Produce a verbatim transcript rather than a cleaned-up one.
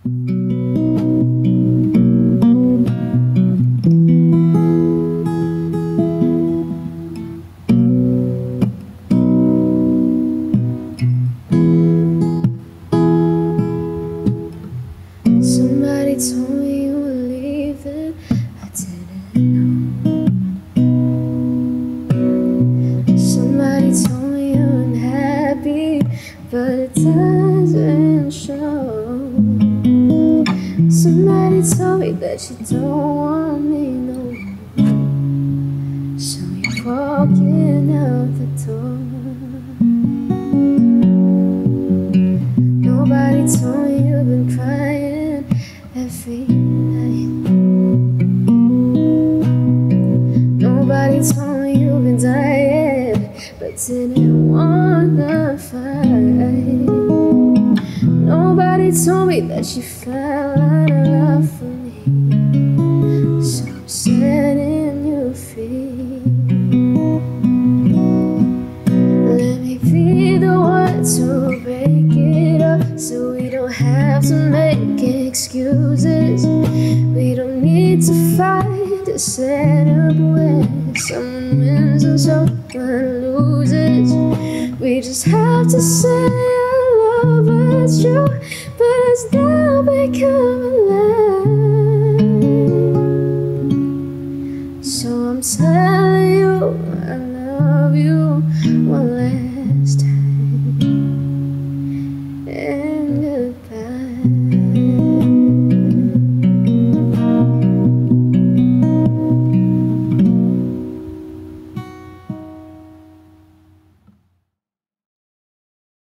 Somebody told me you were leaving, I didn't know. Somebody told me you're unhappy, but it doesn't show. Somebody told me that you don't want me no more, so you're walking out the door. Nobody told me you've been crying every night. Nobody told me you've been dying, but didn't wanna fight. Nobody told me that you fell out of love for me, so I'm setting you free. Let me be the one to break it up, so we don't have to make excuses. We don't need to fight to set up when someone wins and someone loses. We just have to say I love us true, but it's now become